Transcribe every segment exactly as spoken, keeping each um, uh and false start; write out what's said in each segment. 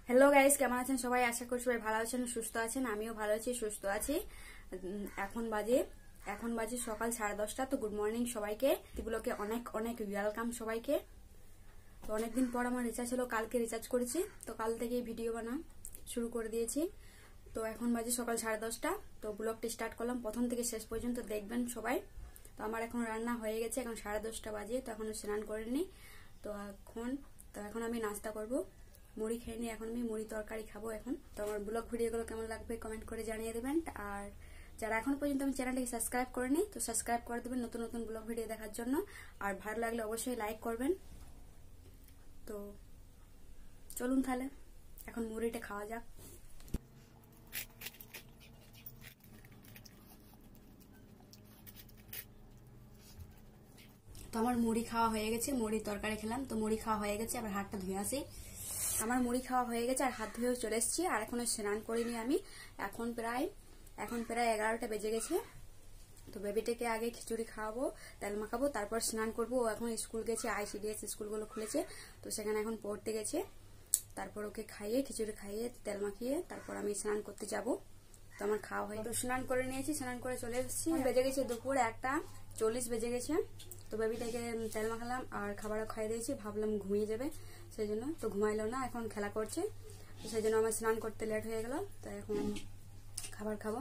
Hello guys, কেমন আছেন সবাই? আশা করি সবাই ভালো আছেন, সুস্থ আছেন। আমিও ভালো আছি, সুস্থ আছি। এখন বাজে এখন বাজে সকাল সাড়ে দশটা। তো গুড মর্নিং সবাইকে। এগুলোকে অনেক অনেক ওয়েলকাম সবাইকে। তো অনেকদিন পর আমার রিচার্জ হলো, কালকে রিচার্জ করেছি। তো কাল থেকেই ভিডিও বানা শুরু করে দিয়েছি। তো এখন বাজে সকাল সাড়ে দশটা। তো ব্লগটি স্টার্ট করলাম, প্রথম থেকে শেষ পর্যন্ত দেখবেন সবাই। তো আমার এখন রান্না হয়ে গেছে, এখন সাড়ে দশটা বাজে। তো এখনো স্নান করিনি। তো এখন তো এখন আমি নাস্তা করব। মুড়ি খেয়ে নিই, এখন আমি মুড়ি তরকারি খাবো এখন। তো আমার ব্লগ ভিডিওগুলো কেমন লাগবে কমেন্ট করে জানিয়ে দেবেন। আর যারা এখন পর্যন্ত আমি চ্যানেলটাকে সাবস্ক্রাইব করেনি, তো সাবস্ক্রাইব করে দেবেন নতুন নতুন ব্লগ ভিডিও দেখার জন্য। আর ভালো লাগলে অবশ্যই লাইক করবেন। তো চলুন তাহলে এখন মুড়িটা খাওয়া যাক। তো আমার মুড়ি খাওয়া হয়ে গেছে, মুড়ি তরকারি খেলাম। তো মুড়ি খাওয়া হয়ে গেছে, আবার হাতটা ধুয়ে আসি। আমার মুড়ি খাওয়া হয়ে গেছে আর হাত ধুয়েও চলে এসেছি। আর এখনো স্নান করিনি আমি। এখন প্রায় এখন প্রায় এগারোটা বেজে গেছে। তো বেবিটাকে আগে খিচুড়ি খাওয়াবো, তেল মাখাবো, তারপর স্নান করবো। ও এখন স্কুল গেছে, আইসিডিএস স্কুলগুলো খুলেছে, তো সেখানে এখন পড়তে গেছে। তারপর ওকে খাইয়ে খিচুড়ি খাইয়ে তেল মাখিয়ে তারপর আমি স্নান করতে যাব। তো আমার খাওয়া হয়, তো স্নান করে নিয়েছি, স্নান করে চলে এসেছি। বেজে গেছে দুপুর একটা চল্লিশ বেজে গেছে। তো বেবিটাকে তেল মাখালাম আর খাবারও খাইয়ে দিয়েছি। ভাবলাম ঘুমিয়ে যাবে, সেই জন্য। তো ঘুমাইলো না, এখন খেলা করছে। তো সেই জন্য আমার স্নান করতে লেট হয়ে গেল। তো এখন খাবার খাবো।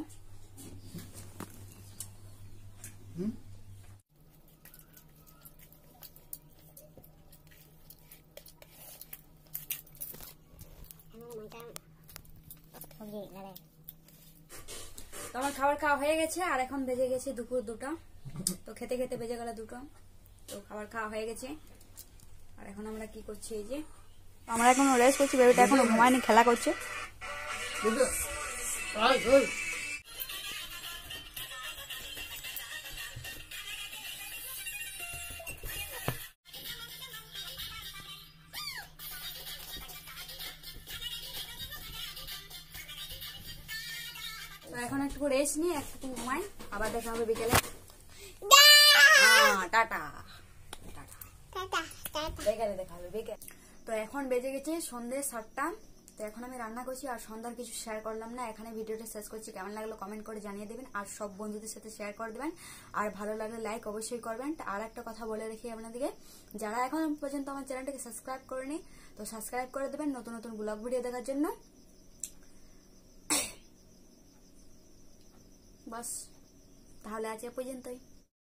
তো আমার খাবার খাওয়া হয়ে গেছে আর এখন বেজে গেছে দুপুর দুটো। তো খেতে খেতে বেজে গেল দুটো। তো খাবার খাওয়া হয়ে গেছে আর এখন আমরা কি করছি, এই যে আমরা এখন রেস্ট করছি। বেবিটা এখনো ঘুমায়নি, খেলা করছে। তো এখন একটু রেস্ট নিয়ে একটু ঘুমাই, আবার দেখা হবে বিকেলে। টাটা টাটা বিকেলে দেখা হবে, বিকেল। তো এখন বেজে গেছে সন্ধ্যে সাতটা। তো এখন আমি রান্না করছি আর সন্ধ্যার কিছু শেয়ার করলাম না। এখানে ভিডিওটা শেষ করছি। কেমন লাগলো কমেন্ট করে জানিয়ে দেবেন আর সব বন্ধুদের সাথে শেয়ার করে দেবেন। আর ভালো লাগলে লাইক অবশ্যই করবেন। আর একটা কথা বলে রেখে আপনাদেরকে, যারা এখন পর্যন্ত আমার চ্যানেলটাকে সাবস্ক্রাইব করেনি, তো সাবস্ক্রাইব করে দেবেন নতুন নতুন ব্লগ ভিডিও দেখার জন্য। বাস তাহলে আজ এ পর্যন্তই।